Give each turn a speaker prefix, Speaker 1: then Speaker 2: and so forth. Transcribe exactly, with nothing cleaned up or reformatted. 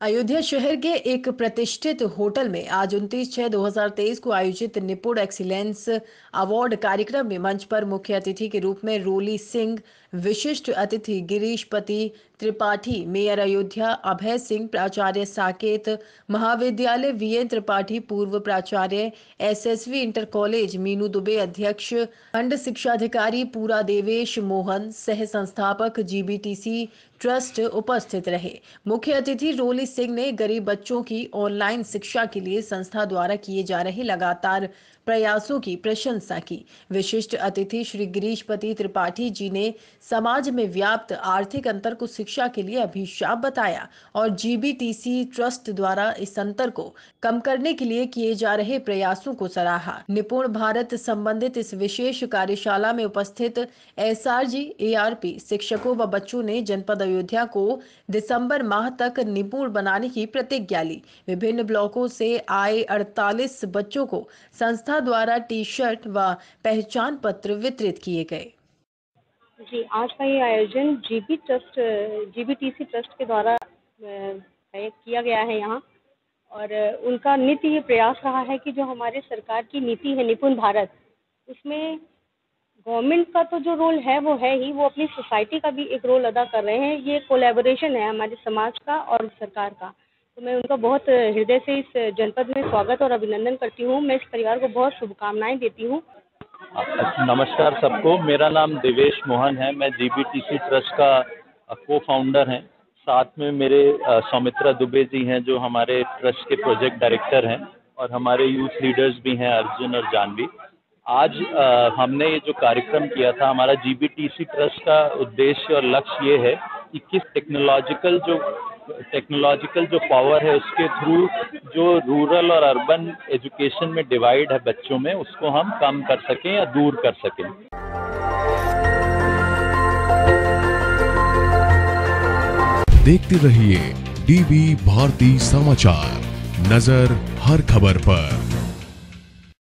Speaker 1: अयोध्या शहर के एक प्रतिष्ठित होटल में आज उनतीस छह दो हजार तेईस को आयोजित निपुण एक्सीलेंस अवार्ड कार्यक्रम में मंच पर मुख्य अतिथि के रूप में रोली सिंह, विशिष्ट अतिथि गिरीशपति त्रिपाठी, मेयर अयोध्या अभय सिंह, प्राचार्य साकेत महाविद्यालय वीएन त्रिपाठी, पूर्व प्राचार्य SSV inter college Meenu Dubey, अध्यक्ष खंड शिक्षाधिकारी पूरा देवेश मोहन, सह संस्थापक जीबीटीसी ट्रस्ट उपस्थित रहे। मुख्य अतिथि रोली सिंह ने गरीब बच्चों की ऑनलाइन शिक्षा के लिए संस्था द्वारा किए जा रहे लगातार प्रयासों की प्रशंसा की। विशिष्ट अतिथि श्री गिरीशपति त्रिपाठी जी ने समाज में व्याप्त आर्थिक अंतर को शिक्षा के लिए अभिशाप बताया और जीबीटीसी ट्रस्ट द्वारा इस अंतर को कम करने के लिए किए जा रहे प्रयासों को सराहा। निपुण भारत संबंधित इस विशेष कार्यशाला में उपस्थित एसआरजी, एआरपी शिक्षकों व बच्चों ने जनपद अयोध्या को दिसंबर माह तक निपुण बनाने की प्रतिज्ञा ली। विभिन्न ब्लॉकों से आए अड़तालीस बच्चों को संस्था द्वारा टी शर्ट व पहचान पत्र वितरित किए गए।
Speaker 2: जी, आज का ये आयोजन जीबी ट्रस्ट जीबीटीसी ट्रस्ट के द्वारा किया गया है यहाँ, और उनका नित्य ये प्रयास रहा है कि जो हमारे सरकार की नीति है निपुण भारत, उसमें गवर्नमेंट का तो जो रोल है वो है ही, वो अपनी सोसाइटी का भी एक रोल अदा कर रहे हैं। ये कोलैबोरेशन है हमारे समाज का और सरकार का, तो मैं उनका बहुत हृदय से इस जनपद में स्वागत और अभिनंदन करती हूँ। मैं इस परिवार को बहुत शुभकामनाएं देती हूँ।
Speaker 3: नमस्कार सबको, मेरा नाम देवेश मोहन है। मैं जीबीटीसी ट्रस्ट का को फाउंडर हैं। साथ में मेरे सौमित्रा दुबे जी हैं जो हमारे ट्रस्ट के प्रोजेक्ट डायरेक्टर हैं, और हमारे यूथ लीडर्स भी हैं अर्जुन और जानवी। आज आ, हमने ये जो कार्यक्रम किया था, हमारा जीबीटीसी ट्रस्ट का उद्देश्य और लक्ष्य ये है कि किस टेक्नोलॉजिकल जो टेक्नोलॉजिकल जो पावर है उसके थ्रू जो रूरल और अर्बन एजुकेशन में डिवाइड है बच्चों में, उसको हम कम कर सकें या दूर कर सकें।
Speaker 4: देखते रहिए डीबी भारती समाचार, नजर हर खबर पर।